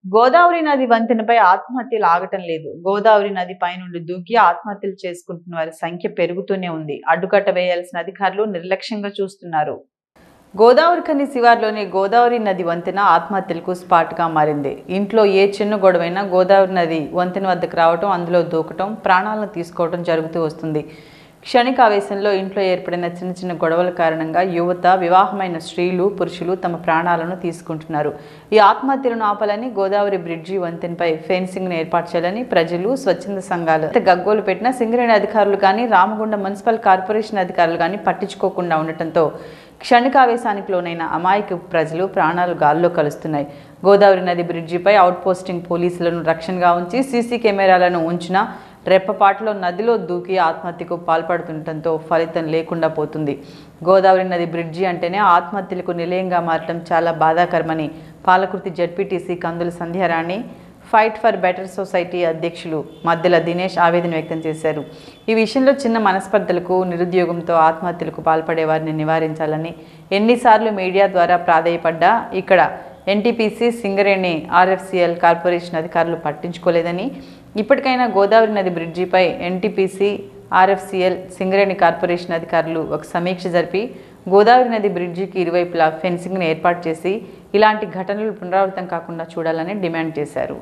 గోదావరి నది వంతెనపై ఆత్మహత్యలు ఆగటం లేదు. గోదావరి నది పైనుండి దూకి ఆత్మహత్యలు చేసుకుంటున్న వారి సంఖ్య పెరుగుతూనే ఉంది. అడ్డుకట్ట వేయాల్సిన అధికారులు నిర్లక్ష్యంగా చూస్తున్నారు. గోదావరి ఖని శివార్లోని గోదావరి నది వంతెన ఆత్మహత్యలకు స్పాట్గా మారింది. ఇంట్లో ఏ చిన్న గొడవైనా గోదావరి నది వంతెన వద్దకు రావటం, అందులో దూకటం, ప్రాణాలను తీసుకోవడం జరుగుతూ వస్తుంది. క్షణిక ఆవేశంలో ఇంట్లో ఏర్పడిన చిన్న చిన్న గొడవల కారణంగా యువత, వివాహమైన స్త్రీలు, పురుషులు తమ ప్రాణాలను తీసుకుంటున్నారు. ఈ ఆత్మహత్యలను ఆపాలని గోదావరి బ్రిడ్జి వంతెనపై ఫెన్సింగ్ను ఏర్పాటు చేయాలని ప్రజలు, స్వచ్ఛంద సంఘాలు గగ్గోలు పెట్టిన సింగరేణి అధికారులు కానీ, రామగుండం మున్సిపల్ కార్పొరేషన్ అధికారులు కానీ పట్టించుకోకుండా ఉండటంతో క్షణికావేశానికి లోనైన అమాయక ప్రజలు ప్రాణాలు గాల్లో కలుస్తున్నాయి. గోదావరి నది బ్రిడ్జిపై అవుట్ పోస్టింగ్ పోలీసులను రక్షణగా ఉంచి సీసీ కెమెరాలను ఉంచినా రెప్పపాటులో నదిలో దూకి ఆత్మహత్యకు పాల్పడుతుండటంతో ఫలితం లేకుండా పోతుంది. గోదావరి నది బ్రిడ్జి అంటేనే ఆత్మహత్యలకు నిలయంగా మారటం చాలా బాధాకరమని Palakurthi ZPTC Kandula Sandhyarani, fight for better society అధ్యక్షులు మద్దెల దినేష్ ఆవేదన వ్యక్తం చేశారు. ఈ విషయంలో చిన్న మనస్పర్ధలకు, నిరుద్యోగంతో ఆత్మహత్యలకు పాల్పడే వారిని నివారించాలని ఎన్నిసార్లు మీడియా ద్వారా ప్రాధేయపడ్డా ఇక్కడ ఎన్టీపీసీ, సింగరేణి, ఆర్ఎఫ్సిఎల్ కార్పొరేషన్ అధికారులు పట్టించుకోలేదని, ఇప్పటికైనా గోదావరి నది బ్రిడ్జిపై ఎన్టీపీసీ, ఆర్ఎఫ్సిఎల్, సింగరేణి కార్పొరేషన్ అధికారులు ఒక సమీక్ష జరిపి గోదావరి నది బ్రిడ్జికి ఇరువైపులా ఫెన్సింగ్ను ఏర్పాటు చేసి ఇలాంటి ఘటనలు పునరావృతం కాకుండా చూడాలని డిమాండ్ చేశారు.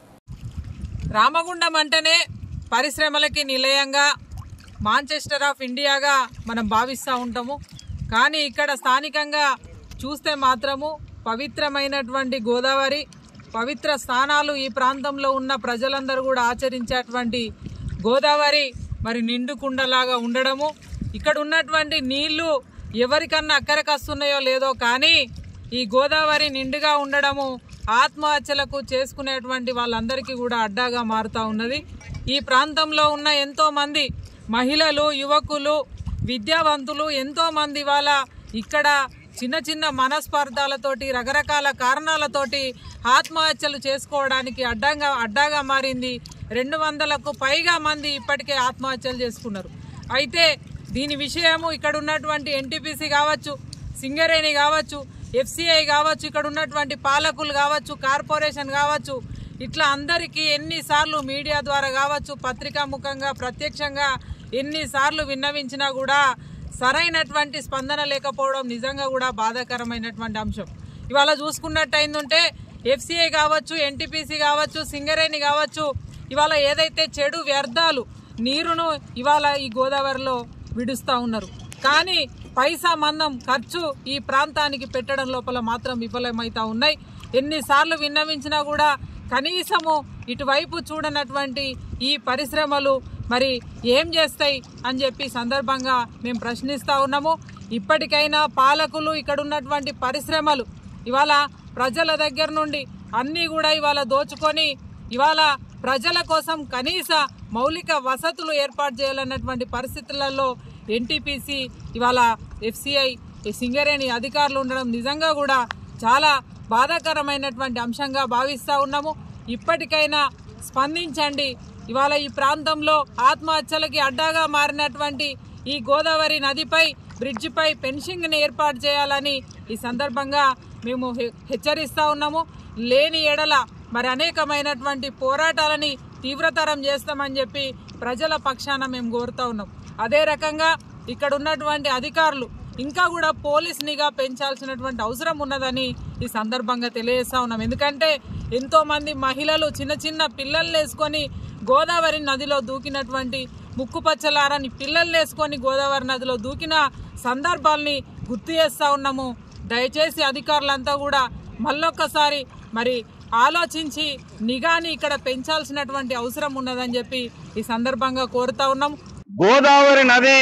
రామగుండం అంటేనే పరిశ్రమలకి నిలయంగా, మాంచెస్టర్ ఆఫ్ ఇండియాగా మనం భావిస్తూ ఉంటాము. కానీ ఇక్కడ స్థానికంగా చూస్తే మాత్రము పవిత్రమైనటువంటి గోదావరి, పవిత్ర స్థానాలు ఈ ప్రాంతంలో ఉన్న ప్రజలందరూ కూడా ఆచరించేటువంటి గోదావరి మరి నిండు కుండలాగా ఉండడము, ఇక్కడ ఉన్నటువంటి నీళ్లు ఎవరికన్నా అక్కరకొస్తున్నాయో లేదో కానీ ఈ గోదావరి నిండుగా ఉండడము ఆత్మహత్యలకు చేసుకునేటువంటి వాళ్ళందరికీ కూడా అడ్డాగా మారుతూ ఉన్నది. ఈ ప్రాంతంలో ఉన్న ఎంతోమంది మహిళలు, యువకులు, విద్యావంతులు ఎంతోమంది వాళ్ళ ఇక్కడ చిన్న చిన్న మనస్పర్ధాలతోటి, రకరకాల కారణాలతోటి ఆత్మహత్యలు చేసుకోవడానికి అడ్డాగా మారింది. 200కు పైగా మంది ఇప్పటికే ఆత్మహత్యలు చేసుకున్నారు. అయితే దీని విషయము ఇక్కడ ఉన్నటువంటి ఎన్టీపీసీ కావచ్చు, సింగరేణి కావచ్చు, ఎఫ్సిఐ కావచ్చు, ఇక్కడ ఉన్నటువంటి పాలకులు కావచ్చు, కార్పొరేషన్ కావచ్చు, ఇట్లా అందరికీ ఎన్నిసార్లు మీడియా ద్వారా కావచ్చు, పత్రికా ముఖంగా, ప్రత్యక్షంగా ఎన్నిసార్లు విన్నవించినా కూడా సరైనటువంటి స్పందన లేకపోవడం నిజంగా కూడా బాధాకరమైనటువంటి అంశం. ఇవాళ చూసుకున్నట్టయిందంటే ఎఫ్సిఐ కావచ్చు, ఎన్టీపీసీ కావచ్చు, సింగరేణి కావచ్చు, ఇవాళ ఏదైతే చెడు వ్యర్థాలు నీరును ఇవాళ ఈ గోదావరిలో విడుస్తూ ఉన్నారు. కానీ పైసా మందం ఖర్చు ఈ ప్రాంతానికి పెట్టడం లోపల మాత్రం విఫలమవుతా ఉన్నాయి. ఎన్నిసార్లు విన్నవించినా కూడా కనీసము ఇటువైపు చూడనటువంటి ఈ పరిశ్రమలు మరి ఏం చేస్తాయి అని చెప్పి సందర్భంగా మేము ప్రశ్నిస్తూ ఉన్నాము. ఇప్పటికైనా పాలకులు, ఇక్కడ ఉన్నటువంటి పరిశ్రమలు ఇవాళ ప్రజల దగ్గర నుండి అన్నీ కూడా ఇవాళ దోచుకొని ఇవాళ ప్రజల కోసం కనీస మౌలిక వసతులు ఏర్పాటు చేయాలన్నటువంటి పరిస్థితులలో ఎన్టీపీసీ, ఇవాళ ఎఫ్సిఐ, సింగరేణి అధికారులు ఉండడం నిజంగా కూడా చాలా బాధాకరమైనటువంటి అంశంగా భావిస్తూ ఉన్నాము. ఇప్పటికైనా స్పందించండి. ఇవాళ ఈ ప్రాంతంలో ఆత్మహత్యలకి అడ్డాగా మారినటువంటి ఈ గోదావరి నదిపై, బ్రిడ్జిపై ఫెన్సింగ్ని ఏర్పాటు చేయాలని ఈ సందర్భంగా మేము హెచ్చరిస్తూ ఉన్నాము. లేని ఎడల మరి అనేకమైనటువంటి పోరాటాలని తీవ్రతరం చేస్తామని చెప్పి ప్రజల పక్షాన మేము కోరుతూ ఉన్నాం. అదే రకంగా ఇక్కడ ఉన్నటువంటి అధికారులు ఇంకా కూడా పోలీస్ నిఘా పెంచాల్సినటువంటి అవసరం ఉన్నదని ఈ సందర్భంగా తెలియజేస్తా ఉన్నాం. ఎందుకంటే ఎంతోమంది మహిళలు చిన్న చిన్న పిల్లల్ని వేసుకొని గోదావరి నదిలో దూకినటువంటి, ముక్కుపచ్చలారని పిల్లల్ని వేసుకొని గోదావరి నదిలో దూకిన సందర్భాల్ని గుర్తు చేస్తూ ఉన్నాము. దయచేసి అధికారులంతా కూడా మళ్ళొక్కసారి మరి ఆలోచించి నిఘాని ఇక్కడ పెంచాల్సినటువంటి అవసరం ఉన్నదని చెప్పి ఈ సందర్భంగా కోరుతా ఉన్నాం. గోదావరి నది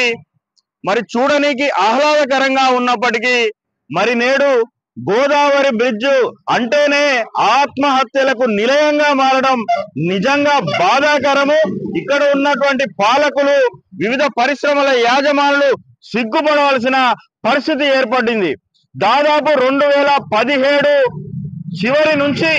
మరి చూడడానికి ఆహ్లాదకరంగా ఉన్నప్పటికీ మరి నేడు గోదావరి బ్రిడ్జ్ అంటేనే ఆత్మహత్యలకు నిలయంగా మారడం నిజంగా బాధాకరము. ఇక్కడ ఉన్నటువంటి పాలకులు, వివిధ పరిశ్రమల యాజమానులు సిగ్గుపడవలసిన పరిస్థితి ఏర్పడింది. దాదాపు 2017 చివరి నుంచి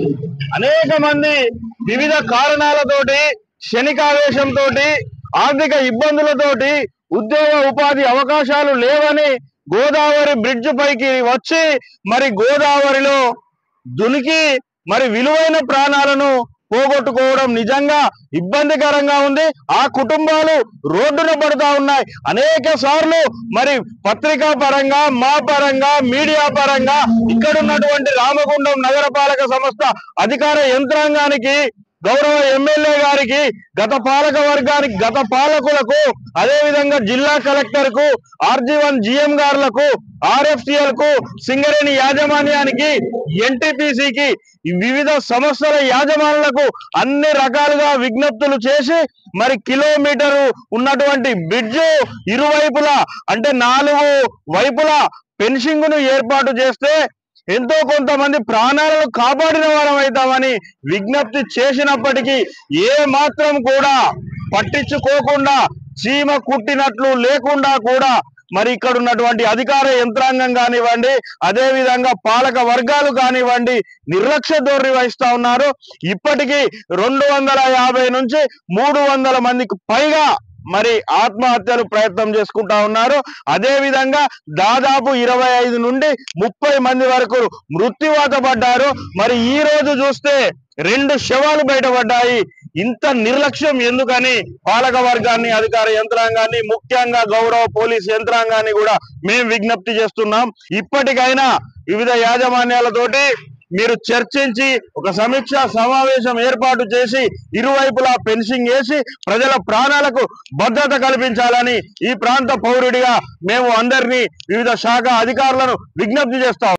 అనేక మంది వివిధ కారణాలతోటి, క్షణికావేశంతో, ఆర్థిక ఇబ్బందులతోటి ఉద్యోగ ఉపాధి అవకాశాలు లేవని గోదావరి బ్రిడ్జ్ పైకి వచ్చి మరి గోదావరిలో దునికి మరి విలువైన ప్రాణాలను పోగొట్టుకోవడం నిజంగా ఇబ్బందికరంగా ఉంది. ఆ కుటుంబాలు రోడ్డున పడుతూ ఉన్నాయి. అనేక సార్లు మరి పత్రికా పరంగా, మా పరంగా, మీడియా పరంగా ఇక్కడ ఉన్నటువంటి రామగుండం నగరపాలక సంస్థ అధికార యంత్రాంగానికి, గౌరవ ఎమ్మెల్యే గారికి, గత పాలక వర్గానికి, గత పాలకులకు, అదే విధంగా జిల్లా కలెక్టర్ కు, RG1 GM గారులకు, RFCL కు, సింగరేణి యాజమాన్యానికి, NTPCకి, వివిధ సంస్థల యాజమానులకు అన్ని రకాలుగా విజ్ఞప్తులు చేసి మరి కిలోమీటరు ఉన్నటువంటి బ్రిడ్జ్ ఇరువైపులా అంటే 4 వైపులా ఫెన్సింగ్ ను ఏర్పాటు చేస్తే ఎంతో కొంతమంది ప్రాణాలను కాపాడిన వారం అవుతామని విజ్ఞప్తి చేసినప్పటికీ ఏ మాత్రం కూడా పట్టించుకోకుండా, చీమ కుట్టినట్లు లేకుండా కూడా మరి ఇక్కడ ఉన్నటువంటి అధికార యంత్రాంగం కానివ్వండి, అదే విధంగా పాలక వర్గాలు కానివ్వండి నిర్లక్ష్య ధోరణి వహిస్తా ఉన్నారు. ఇప్పటికీ 250 నుంచి 300 మందికి పైగా మరి ఆత్మహత్యలు ప్రయత్నం చేసుకుంటా ఉన్నారు. అదే విధంగా దాదాపు 25 నుండి 30 మంది వరకు మృత్యువాత పడ్డారు. మరి ఈ రోజు చూస్తే 2 శవాలు బయటపడ్డాయి. ఇంత నిర్లక్ష్యం ఎందుకని పాలక వర్గాన్ని, అధికార యంత్రాంగాన్ని, ముఖ్యంగా గౌరవ పోలీస్ యంత్రాంగాన్ని కూడా మేము విజ్ఞప్తి చేస్తున్నాం. ఇప్పటికైనా వివిధ యాజమాన్యాలతోటి మీరు చర్చించి ఒక సమీక్షా సమావేశం ఏర్పాటు చేసి ఇరువైపులా ఫెన్సింగ్ వేసి ప్రజల ప్రాణాలకు భద్రత కల్పించాలని ఈ ప్రాంత పౌరుడిగా మేము అందరినీ, వివిధ శాఖ అధికారులను విజ్ఞప్తి చేస్తాం.